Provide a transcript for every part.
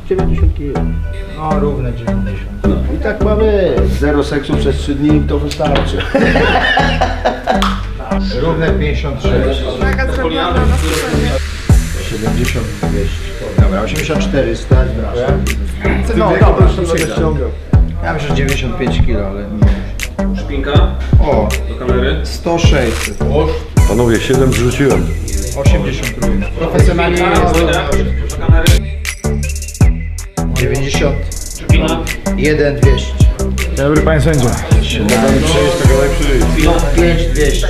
90 kg. No, równe 90. I tak mamy 0 seksu przez 3 dni, to wystarczy. Równe 56. Mega zrobiona na spokojnie. 70, 200. Dobra, 84 stać. No, dobra, to się ściągał. Ja myślę, że 95 kg, ale nie. Szpinka O, do kamery. 106. Panowie, 7 zrzuciłem. 80 równe. Profesjonalnie Do kamery. 91, Szpina. 200. Dzień dobry, panie sędzio. Mogę przejść tego najprzód. 5, 200.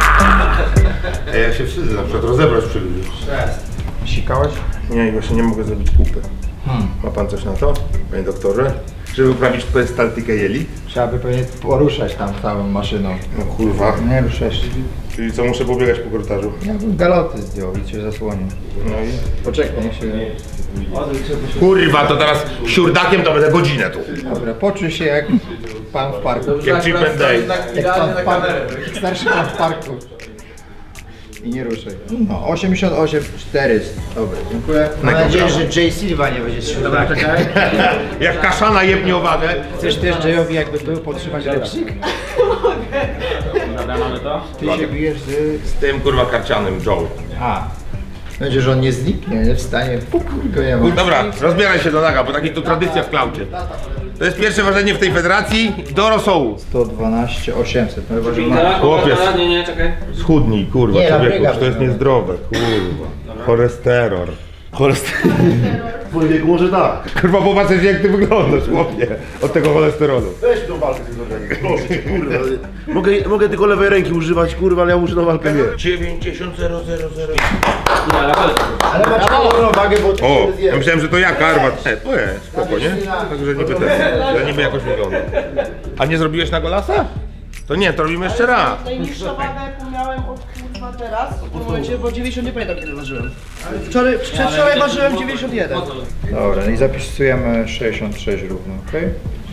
Ja się wstydzę na przykład rozebrać przy ludzi. Sikałeś? Nie, właśnie nie mogę zrobić kupy. Ma pan coś na to, panie doktorze? Żeby uprawić perystykę jeli? Trzeba by pewnie poruszać tam całą maszyną. No kurwa. Nie ruszać. Czyli co, muszę pobiegać po korytarzu? Ja bym galoty zdjął i cię zasłonił. No i... Poczekaj, niech się... Kurwa, to teraz siurdakiem to będę godzinę tu. Dobra, poczuj się jak pan w parku. Jak Chip and Dale. Jak pan w parku. Starszy pan w parku. I nie ruszaj. No, 88, 400. Dobra, dziękuję. Mam nadzieję, że Jay Silva nie będzie strzelał. Jak kaszana jebnie o wagę. Chcesz też Jayowi jakby był podtrzymać lepszyk? Dobra, mamy to. Ty się bijesz z... Z tym kurwa karcianym Joe. A. Będzie, że on nie zniknie, nie wstanie. Puk, go nie ma. Dobra, rozbieraj się do naga, bo taki tu tradycja w klaucie. To jest pierwsze ważenie w tej federacji do rosołu. 112, 800. No chyba, że Szpinka. ma... Chłopiec. Nie, czekaj. Schudnij, kurwa, Nie, człowieku, biega, to jest biega. niezdrowe, kurwa. Cholesterol. Cholesterol. W wieku może tak. Kurwa, popatrzeć jak ty wyglądasz, chłopie, od tego cholesterolu. Weź tą walkę z tym organizmem. Proszę cię, kurwa. Mogę tylko lewej ręki używać, kurwa, ale ja muszę tą walkę mieć. 90 000. Nie, ale chodź. Ale macie dobrą wagę, bo ty O, się ja zjesz. myślałem, że to ja karma. To jest, spoko, nie? Także niby ten, ja niby jakoś wygląda. A nie zrobiłeś na golasa? To nie, to robimy jeszcze raz. Najniższą wagę jaką miałem od kurwa teraz, w tym momencie, bo 90 nie pamiętam kiedy ważyłem. Przedwczoraj ważyłem 91. Dobra, no i zapisujemy 66 równo, okej?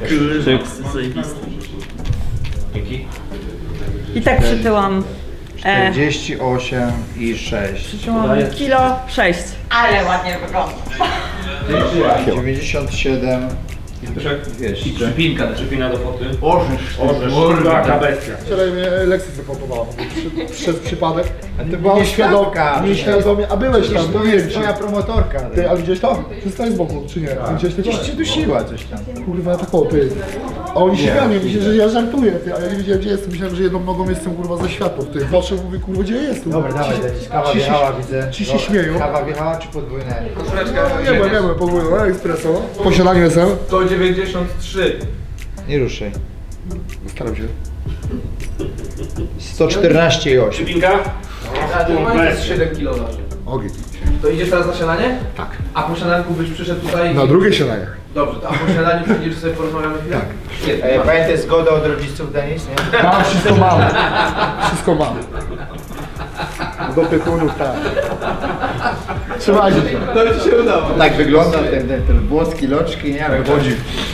Dzięki. I tak przytyłam. 48 i 6. Przytyłam kilo 6. Ale ładnie wygląda. 97 I szpina do foty. Kurwa, bestia. Wczoraj mnie lekcję zapomniała, przez przypadek. A to była nieświadomka. Nieświadomie, a byłeś tam, To mówiłem jest ci. twoja promotorka. Ty, ale widziałeś to? Przestań z boku, czy nie? Widziałeś to? Gdzieś cię dusiła coś tam. Kurwa, tak o, ty. A oni się gamią, myślę, że ja żartuję, ty, a ja nie wiedziałem gdzie jestem, myślałem, że jedną nogą jestem kurwa ze światła, ty. Patrzę, mówię, kurwa, gdzie ja jestem? Dobra, dawaj, lecisz. Kawa Ci się- wjechała, widzę. ci się Dobra, śmieją. Kawa wjechała czy podwójne? Nie byłem, podwójną, espresso. Po śniadaniu jestem. 193. Nie ruszaj. Staram się. 114 i 8. Szpinka. To jest 7 kg waży. Ogień. To idziesz teraz na śniadanie? Tak. A po śniadanku byś przyszedł tutaj? Na drugie śniadanie. Dobrze, a po śniadaniu przyjdziesz sobie porozmawiamy chwilę? Tak. Świetnie. Pamiętaj zgodę od rodziców, Denis, nie? Mam, wszystko mam. Wszystko mam. Do tytułów, tak. Trzymajcie się. To ci się udało. Tak wygląda ten włoski, loczki, nie? Ale chodzi.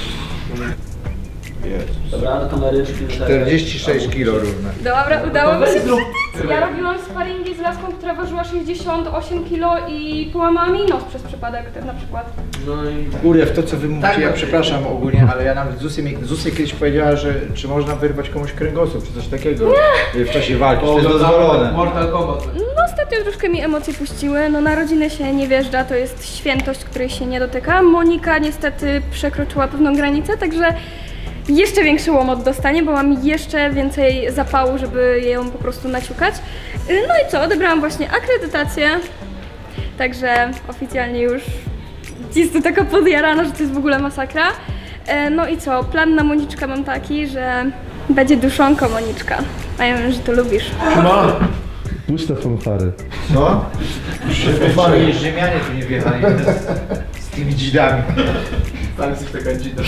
Dobra, do kamery. 46 kg równe. Dobra, udało mi się. Ja robiłam sparingi z laską, która ważyła 68 kg i połamała mi nos przez przypadek tak na przykład. Kurde, w to co wy mówicie, ja przepraszam ogólnie, ale ja nawet Zusie kiedyś powiedziała, że czy można wyrwać komuś kręgosłup, czy coś takiego w czasie walki, to jest dozwolone. Mortal Kombat. No ostatnio troszkę mi emocje puściły, no na rodzinę się nie wjeżdża, to jest świętość, której się nie dotyka. Monika niestety przekroczyła pewną granicę, także jeszcze większy łomot dostanie, bo mam jeszcze więcej zapału, żeby ją po prostu naciukać. No i co, odebrałam właśnie akredytację, także oficjalnie już jest to taka podjarana, że to jest w ogóle masakra. No i co, plan na Moniczkę mam taki, że będzie duszonko Moniczka, a ja wiem, że to lubisz. Puste fanfary. Co? Fanfary Rzymianie tu nie wjechali z tymi dzidami. Tam jest taka dzida.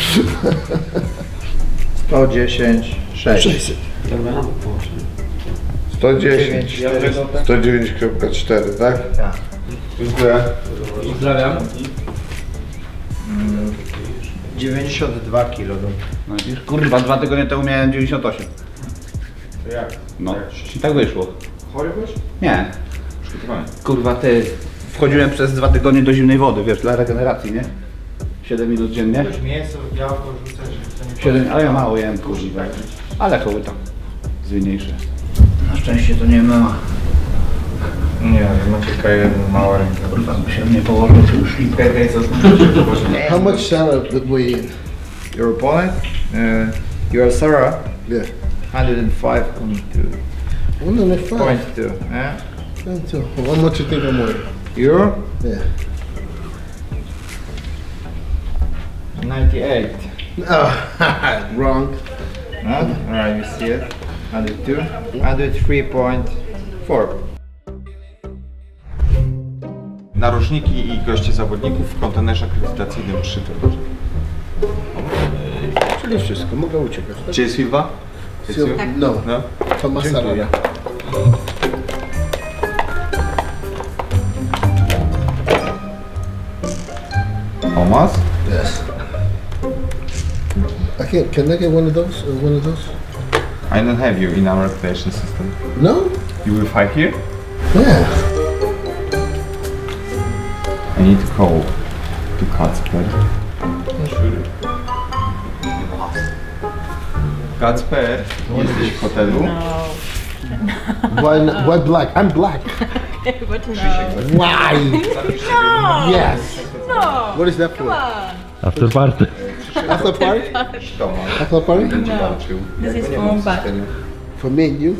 110, 6. Dobra, 110, 109,4, tak? Tak. Dziękuję. Pozdrawiam. 92 kg. No widzisz, kurwa, 2 tygodnie temu miałem 98. To jak? No, i tak wyszło. Chory byłeś? Nie. Kurwa, ty. Wchodziłem przez 2 tygodnie do zimnej wody, wiesz, dla regeneracji, nie? 7 minut dziennie. Już mięso, białko rzucać, że to nie 7, ale ja mało jem, kurwa. Ale kołyta. Zwinniejsze. Na szczęście to nie ma. Nie, macie K1 małe ręce. Kurwa, by się nie położył, to już lipę. How much Sarah did we in? Your opponent? Your Sarah? Yeah. 105.2. 105. Yeah? How much you think I'm worth? Euro? Yeah. 98. Oh, wrong. Alright, you see it. 102. 103.4. Narożniki i goście zawodników w kontenerze akredytacyjnym 3 $. Czyli wszystko, mogę uciekać. Tak? Gdzie jest Silva? No, No? to ma Sarah. Thomas? Yes. Can I get one of those? One of those? I don't have you in our accreditation system. No? You will fight here? Yeah. I need to call to Kacper. Kacper, jesteś w hotelu? Why black? I'm black. But no. Why? No. Yes. No. What is that for? Come on. After party. After party? Tomasz. After party? Będzie walczył. This is for back. For me and you?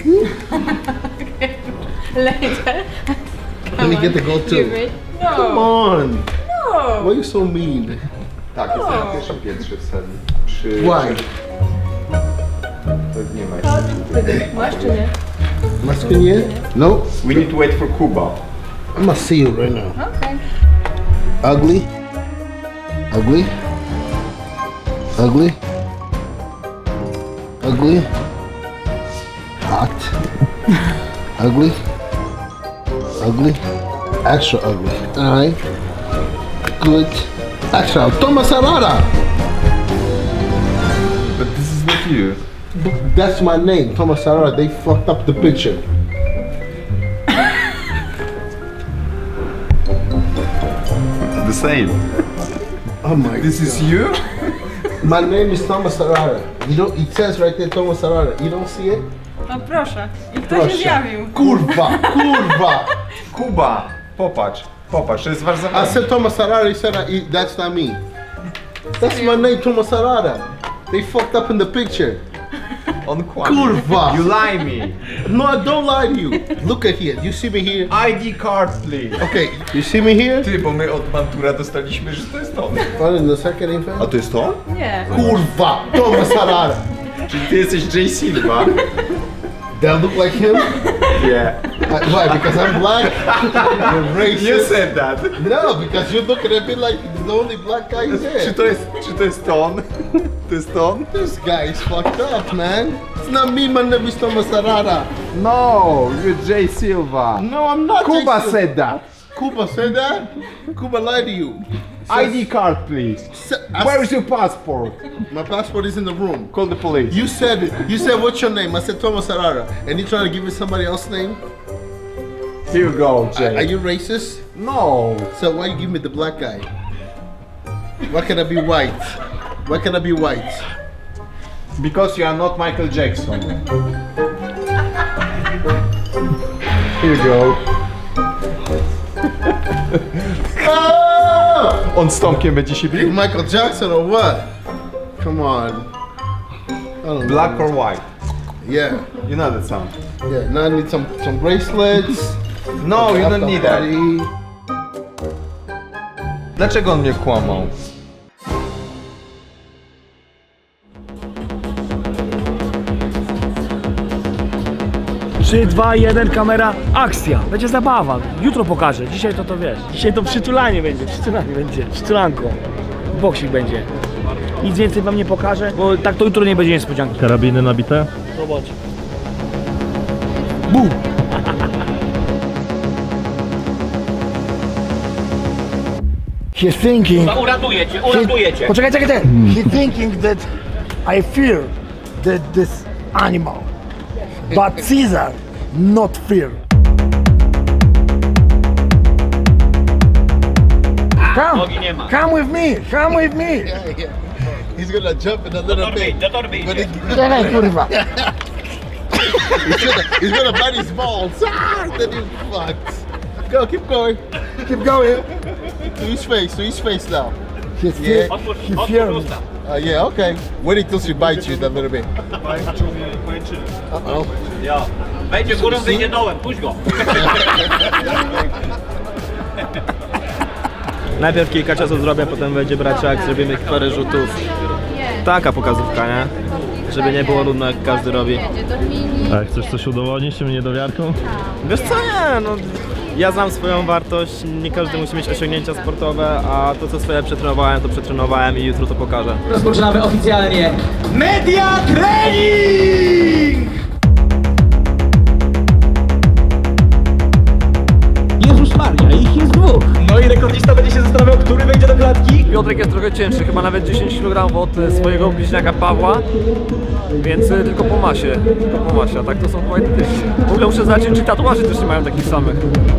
Later. Let me get the gold too. Give it. No. Come on. No. Why are you so mean? Tak, jest na pierwszym piętrze w sali. Why? To nie ma. Masz czy nie? Masculine? No. We need to wait for Kuba. I must see you right now. Okay. Ugly? Ugly? Ugly? Ugly? Hot? Ugly? Ugly? Extra ugly. Alright. Good. Extra. Thomas Arara! But this is not you. That's my name, Thomas Arara. They fucked up the picture. The same. Oh my This is you? My name is Thomas Arara. You know, it says right there Thomas Arara. You don't see it? No proszę. I kto się zjawił? Kurwa! Kurwa! Kuba! Popatrz, popatrz, to jest wasz I zawodnik. said Thomas Arara, he said that's not me. That's my name, Thomas Arara. They fucked up in the picture. On kłamie. Kurwa! You lie me. No, I don't lie to you. Look at here. You see me here? ID card, please. Okay, you see me here? Ty, bo my od Mantura dostaliśmy, że to jest on. What in the second info? A to jest to? Nie. Kurwa! Thomas Arara. Czyli ty jesteś Jay Silva? Do I look like him? Yeah. Why? Because I'm black? You're racist? You said that. No, because you're looking at me like the only black guy Czy there. to jest to on? To jest to on? This guy is fucked up, man. It's not me, my name is Thomas Arara. No, you're Jay Silva. No, I'm not. Kuba Jason. said that. Kuba said that? Kuba lied to you. ID card, please. Where is your passport? My passport is in the room. Call the police. You said what's your name? I said Thomas Arara. And you trying to give me somebody else's name? Here you go, Jay. Are you racist? No. So why you give me the black guy? Why can I be white? Why can I be white? Because you are not Michael Jackson. Here you go. On z Tomkiem będzie się bił? Michael Jackson or what? Come on. I don't Black know. or white? Yeah. You know that sound. Yeah. Now I need some bracelets. No, you don't need that. Party. Dlaczego on mnie kłamał? Trzy, 2, 1, kamera, akcja. Będzie zabawa. Jutro pokażę. Dzisiaj to wiesz. Dzisiaj to przytulanie będzie. Przytulanko. Boksik będzie. Nic więcej wam nie pokażę, bo tak to jutro nie będzie niespodzianki. Karabiny nabite? Zobacz. Bum! He's thinking... Uratuję cię. Poczekaj. He's thinking that I fear this animal. But Caesar, not fear. Come. Nogi nie ma. Come with me. Come with me. He's gonna jump in a little bit. Czekaj, kurwa. He's gonna bite his balls. Then he's fucked. Go, keep going. Keep going. To his face now. He fear me. Yeah, okay. Wait until she bites you a little bit. Uh-oh. Ja. Wejdzie górą, wyjdzie dołem, puść go. Najpierw kilka ciosów zrobię, potem będzie braciak, zrobimy parę rzutów. Taka pokazówka, nie? Żeby nie było nudno, jak każdy robi. A chcesz coś udowodnić tym niedowiarkom? Wiesz co, nie, no ja znam swoją wartość, nie każdy musi mieć osiągnięcia sportowe, a to co swoje przetrenowałem, to przetrenowałem i jutro to pokażę. Rozpoczynamy oficjalnie Media Training! Jezus Maria, ich jest dwóch! No i rekordista będzie się zastanawiał, który wejdzie do klatki. Piotrek jest trochę cięższy, chyba nawet 10 kg od swojego bliźniaka Pawła, więc tylko po masie, a tak to są chyba identyczni. W ogóle muszę zacząć, czy tatuaży też nie mają takich samych.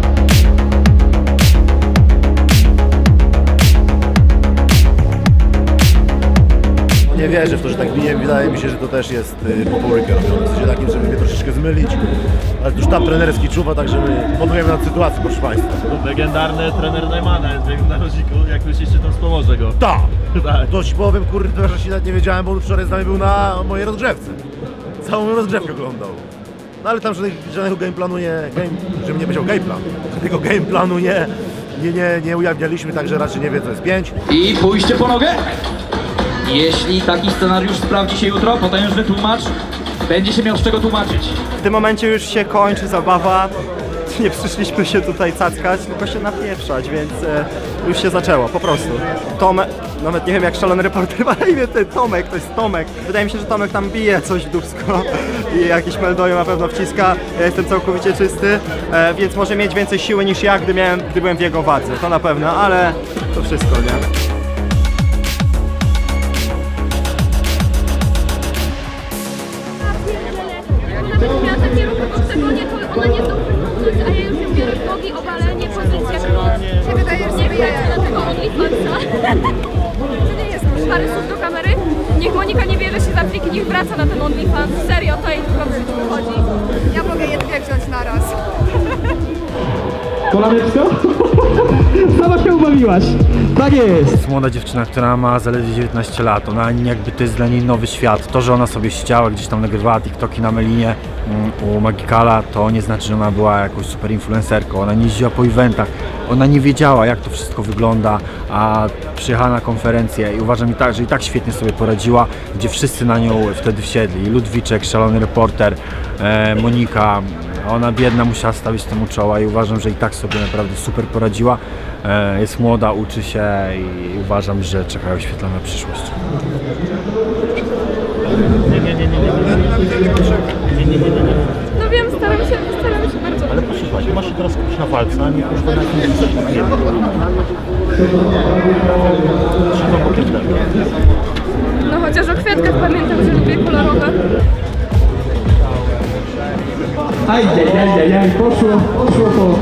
Nie wierzę w to, że tak bije. Wydaje mi się, że to też jest po połykę robione. W sensie takim, żeby mnie troszeczkę zmylić. Ale tu sztab trenerski czuwa, tak że my panujemy nad sytuacją, proszę Państwa. Legendarny trener Neumana jest w jego narożniku. Jak myślisz, czy to wspomoże go? Tak! To ci powiem, kurde, że się nawet nie wiedziałem, bo on wczoraj z nami był na mojej rozgrzewce. Całą rozgrzewkę oglądał. No ale tam żadnego gameplanu żebym nie powiedział gameplan. Żadnego gameplanu nie ujawnialiśmy, także raczej nie wie, co jest 5. I pójście po nogę. Jeśli taki scenariusz sprawdzi się jutro, potężny tłumacz będzie się miał z czego tłumaczyć. W tym momencie już się kończy zabawa. Nie przyszliśmy się tutaj cackać, tylko się napieprzać, więc już się zaczęło, po prostu. Tomek, nawet nie wiem jak szalony reporter ma na imię, ten Tomek, to jest Tomek. Wydaje mi się, że Tomek tam bije coś w dupsko i jakiś meldojo na pewno wciska. Ja jestem całkowicie czysty, więc może mieć więcej siły niż ja, gdy byłem w jego wadze, to na pewno, ale to wszystko, nie? Miała takie ruchy w oktagonie, to ona nie zdąży puknąć, a ja już ją biorę w nogi, obalenie, pozycja, się wydaje, że nie wyjaja na tego OnlyFansa. To nie jest parę słów do kamery. Niech Monika nie bierze się za pliki, niech wraca na ten OnlyFans. Serio, to jej tylko w życiu wychodzi. Ja mogę je dwie wziąć na raz. Kolaneczko? Sama się ubawiłaś. Tak jest. Jest młoda dziewczyna, która ma zaledwie 19 lat. Ona jakby to jest dla niej nowy świat. To, że ona sobie siedziała gdzieś tam nagrywała TikToki na Melinie u Magikala, to nie znaczy, że ona była jakąś super influencerką. Ona nie jeździła po eventach. Ona nie wiedziała, jak to wszystko wygląda, a przyjechała na konferencję i uważam, że i tak świetnie sobie poradziła, gdzie wszyscy na nią wtedy wsiedli. Ludwiczek, szalony reporter, Monika. Ona biedna musiała stawić temu czoła i uważam, że i tak sobie naprawdę super poradziła. Jest młoda, uczy się i uważam, że czeka ją świetlana przyszłość. No wiem, staram się bardzo. Ale posłuchaj, masz się teraz skupić na walce, a nie kurwa na tym. No chociaż o kwiatkach pamiętam, że lubię kolorowe. Ajajajajaj, poszło po...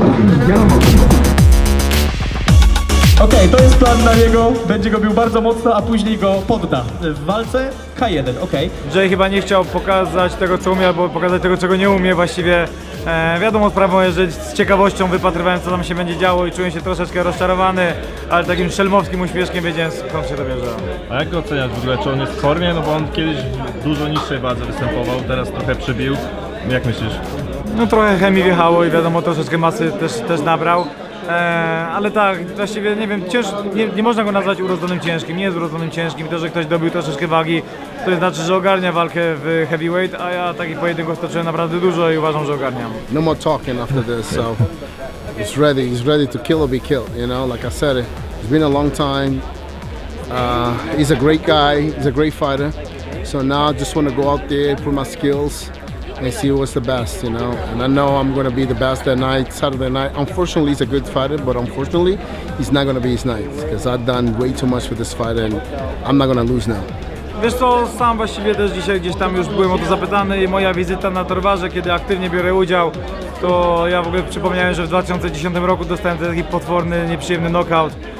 Okej, to jest plan na niego, będzie go bił bardzo mocno, a później go podda. W walce K1, okej. Jay chyba nie chciał pokazać tego, co umie, albo pokazać tego, czego nie umie. Właściwie wiadomo, sprawą jest, że z ciekawością wypatrywałem, co tam się będzie działo i czułem się troszeczkę rozczarowany, ale takim szelmowskim uśmieszkiem wiedziałem, skąd się to bierze. A jak go oceniasz w ogóle, czy on jest w formie? No bo on kiedyś w dużo niższej wadze występował, teraz trochę przybił. Jak myślisz? No trochę chemii wjechało i wiadomo, troszeczkę masy też nabrał. Ale tak, właściwie nie wiem, nie można go nazwać urodzonym ciężkim, nie jest urodzonym ciężkim. To, że ktoś dobił troszeczkę wagi, to znaczy, że ogarnia walkę w heavyweight, a ja takich pojedynków stoczyłem naprawdę dużo i uważam, że ogarniam. No more talking after this, so he's ready to kill or be killed, you know, like I said, it's been a long time. He's a great guy, he's a great fighter. So now I just want to go out there, prove my skills and see what's the best, you know. And I know I'm going to be the best that night, Saturday night. Unfortunately, he's a good fighter, but unfortunately, he's not going to be his night because I've done way too much with this fighter and I'm not going to lose now. Wiesz co, sam właściwie też dzisiaj gdzieś tam już byłem o to zapytany i moja wizyta na Torwarze, kiedy aktywnie biorę udział, to ja w ogóle przypomniałem, że w 2010 roku dostałem taki potworny, nieprzyjemny knockout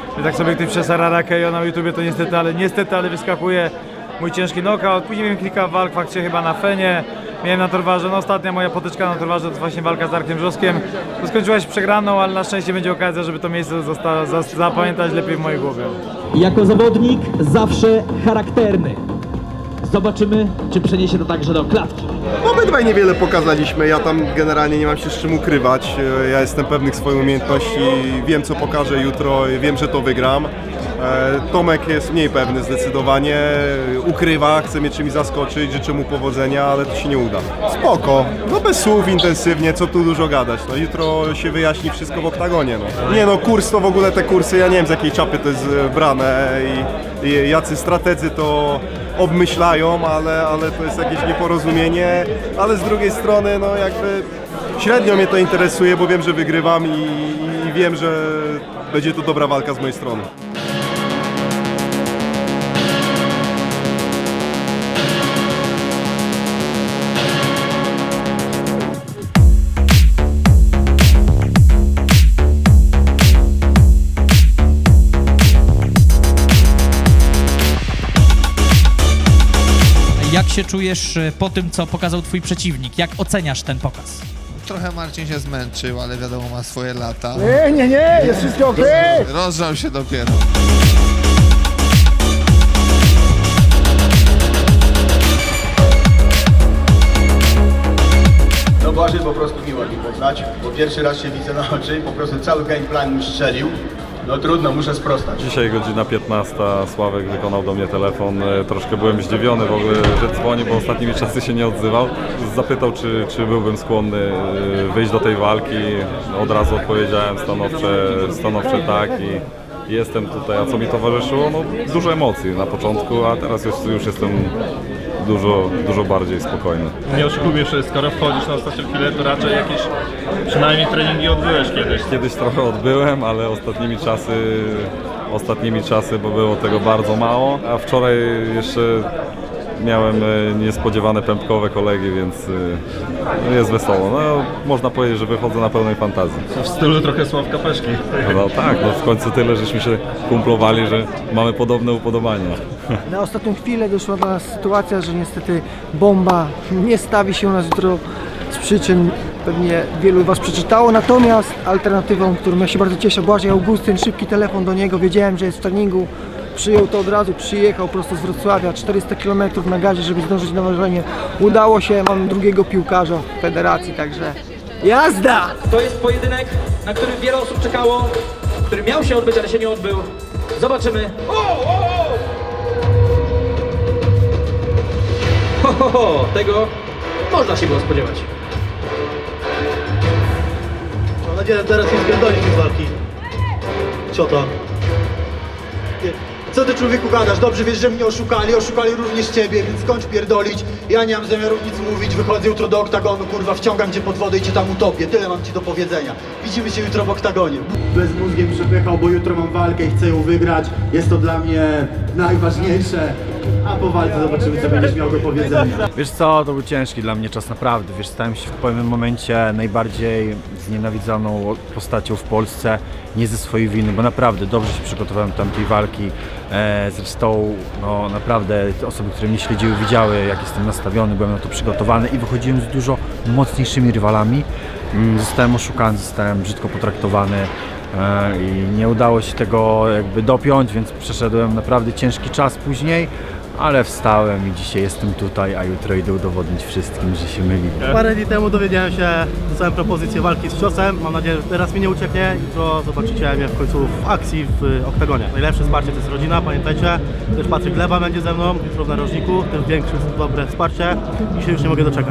tak sobie ktoś przesara Rakejo na YouTubie, to niestety, ale wyskakuje mój ciężki knockout. Później miałem kilka walk w akcie chyba na Fenie. Miałem na Torwarze, no ostatnia moja potyczka na Torwarze to jest właśnie walka z Arkiem Wrzoskiem. Skończyła się przegraną, ale na szczęście będzie okazja, żeby to miejsce zapamiętać lepiej w mojej głowie. Jako zawodnik zawsze charakterny. Zobaczymy, czy przeniesie to także do klatki. Obydwaj niewiele pokazaliśmy, ja tam generalnie nie mam się z czym ukrywać. Ja jestem pewny swoich umiejętności, wiem co pokażę jutro, wiem, że to wygram. Tomek jest mniej pewny zdecydowanie, ukrywa, chce mnie czymś zaskoczyć, życzę mu powodzenia, ale to się nie uda. Spoko, no bez słów, intensywnie, co tu dużo gadać, no jutro się wyjaśni wszystko w oktagonie. No. Nie no, kurs to w ogóle te kursy, ja nie wiem z jakiej czapy to jest brane i jacy strategzy to obmyślają, ale to jest jakieś nieporozumienie, ale z drugiej strony no jakby średnio mnie to interesuje, bo wiem, że wygrywam i wiem, że będzie to dobra walka z mojej strony. Jak się czujesz po tym, co pokazał twój przeciwnik? Jak oceniasz ten pokaz? Trochę Marcin się zmęczył, ale wiadomo, ma swoje lata. Nie, jest wszystko okej. Rozgrzał się dopiero. No Błażej po prostu miło mi poznać, bo pierwszy raz się widzę na oczy, po prostu cały game plan mi strzelił. No trudno, muszę sprostać. Dzisiaj godzina 15, Sławek wykonał do mnie telefon. Troszkę byłem zdziwiony w ogóle, że dzwoni, bo ostatnimi czasy się nie odzywał. Zapytał, czy byłbym skłonny wyjść do tej walki. Od razu odpowiedziałem stanowcze tak i jestem tutaj. A co mi towarzyszyło? No, dużo emocji na początku, a teraz już jestem dużo bardziej spokojny. Nie oszukujesz, skoro wchodzisz na ostatnią chwilę, to raczej jakieś przynajmniej treningi odbyłeś kiedyś. Kiedyś trochę odbyłem, ale ostatnimi czasy, bo było tego bardzo mało, a wczoraj jeszcze miałem niespodziewane pępkowe kolegi, więc jest wesoło. No, można powiedzieć, że wychodzę na pełnej fantazji. W stylu trochę Sławka Peszki. No tak, no w końcu tyle, żeśmy się kumplowali, że mamy podobne upodobania. Na ostatnią chwilę doszła do nas sytuacja, że niestety bomba nie stawi się u nas jutro z przyczyn pewnie wielu was przeczytało, natomiast alternatywą, którą ja się bardzo cieszę, Błażej Augustyn, szybki telefon do niego, wiedziałem, że jest w treningu, przyjął to od razu, przyjechał prosto z Wrocławia, 400 km na gazie, żeby zdążyć na ważenie. Udało się, mam drugiego piłkarza w federacji, także jazda! To jest pojedynek, na który wiele osób czekało, który miał się odbyć, ale się nie odbył. Zobaczymy. Tego można się było spodziewać. Mam nadzieję, że teraz nie zpierdolisz tej walki. Co to? Co ty człowieku gadasz? Dobrze wiesz, że mnie oszukali również ciebie, więc skończ pierdolić. Ja nie mam zamiaru nic mówić, wychodzę jutro do oktagonu, kurwa, wciągam cię pod wodę i cię tam utopię. Tyle mam ci do powiedzenia. Widzimy się jutro w oktagonie. Bez mózgiem przepychał, bo jutro mam walkę i chcę ją wygrać. Jest to dla mnie najważniejsze. A po walce zobaczymy, co będziesz miał do powiedzenia. Wiesz co, to był ciężki dla mnie czas naprawdę. Wiesz, stałem się w pewnym momencie najbardziej znienawidzoną postacią w Polsce. Nie ze swojej winy, bo naprawdę dobrze się przygotowałem do tamtej walki. Zresztą no, naprawdę osoby, które mnie śledziły, widziały, jak jestem nastawiony, byłem na to przygotowany i wychodziłem z dużo mocniejszymi rywalami. Zostałem oszukany, zostałem brzydko potraktowany i nie udało się tego jakby dopiąć, więc przeszedłem naprawdę ciężki czas później, ale wstałem i dzisiaj jestem tutaj, a jutro idę udowodnić wszystkim, że się myli. Parę dni temu dowiedziałem się, dostałem propozycję walki z ciosem. Mam nadzieję, że teraz mi nie ucieknie. Jutro zobaczycie mnie w końcu w akcji w oktagonie. Najlepsze wsparcie to jest rodzina, pamiętajcie. Też Patryk Gleba będzie ze mną jutro w narożniku. Też większe, dobre wsparcie i się już nie mogę doczekać.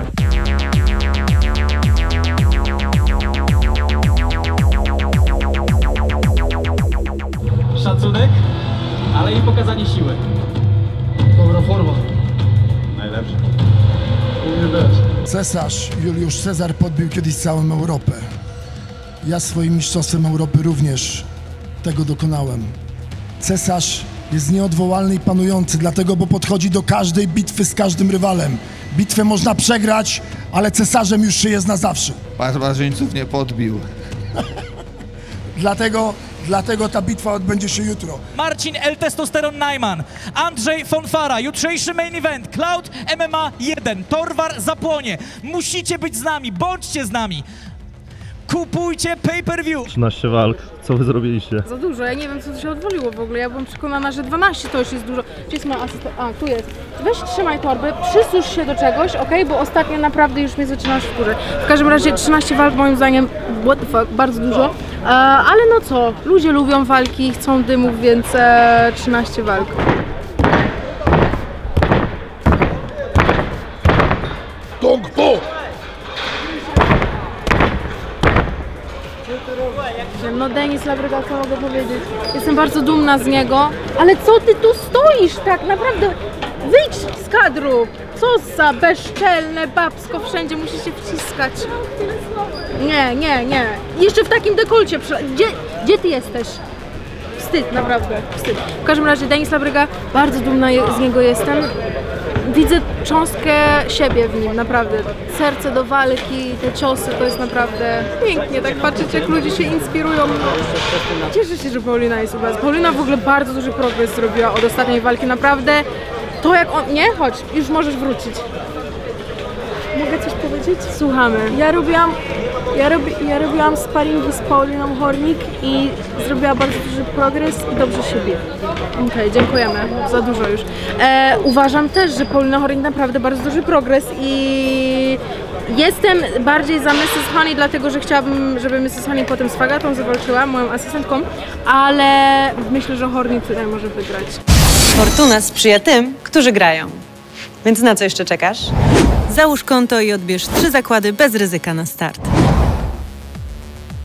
Szacunek, ale i pokazanie siły. Dobra forma. Najlepsza. Cesarz Juliusz Cezar podbił kiedyś całą Europę. Ja swoim mistrzostwem Europy również tego dokonałem. Cesarz jest nieodwołalny i panujący, dlatego, bo podchodzi do każdej bitwy z każdym rywalem. Bitwę można przegrać, ale cesarzem już się jest na zawsze. Barbarzyńców nie podbił. Dlatego ta bitwa odbędzie się jutro. Marcin El Testosteron Najman, Andrzej Fonfara, jutrzejszy main event, Cloud MMA 1, Torwar Zapłonie. Musicie być z nami, bądźcie z nami. Kupujcie pay-per-view. 13 walk, co wy zrobiliście? Za dużo, ja nie wiem co tu się odwaliło w ogóle, ja byłam przekonana, że 12 to już jest dużo. Gdzie jest moja asystent? A, tu jest. Weź trzymaj torbę, przysusz się do czegoś, okej? Bo ostatnio naprawdę już mnie zaczynasz wkurzać. W każdym razie 13 walk moim zdaniem, what the fuck, bardzo dużo. Ale no co, ludzie lubią walki, chcą dymów, więc 13 walk. Dong po! No Denis Labryga, co mogę powiedzieć? Jestem bardzo dumna z niego, ale co ty tu stoisz tak naprawdę? Wyjdź z kadru! Co za bezczelne babsko, wszędzie musisz się wciskać. Nie. Jeszcze w takim dekolcie. Gdzie ty jesteś? Wstyd, naprawdę, wstyd. W każdym razie Denis Labryga, bardzo dumna z niego jestem. Widzę cząstkę siebie w nim, naprawdę. Serce do walki, te ciosy, to jest naprawdę pięknie, tak patrzeć jak ludzie się inspirują. Cieszę się, że Paulina jest u was. Paulina w ogóle bardzo duży progres zrobiła od ostatniej walki, naprawdę. To jak on... Nie? Chodź, już możesz wrócić. Mogę coś powiedzieć? Słuchamy. Ja robiłam sparingi z Pauliną Hornik i zrobiła bardzo duży progres i dobrze się bije. Okej, dziękujemy. Za dużo już. Uważam też, że Paulina Hornik naprawdę bardzo duży progres i jestem bardziej za Mrs. Honey, dlatego że chciałabym, żeby Mrs. Honey potem z Fagatą zawalczyła, moją asystentką, ale myślę, że Hornik tutaj może wygrać. Fortuna sprzyja tym, którzy grają. Więc na co jeszcze czekasz? Załóż konto i odbierz 3 zakłady bez ryzyka na start.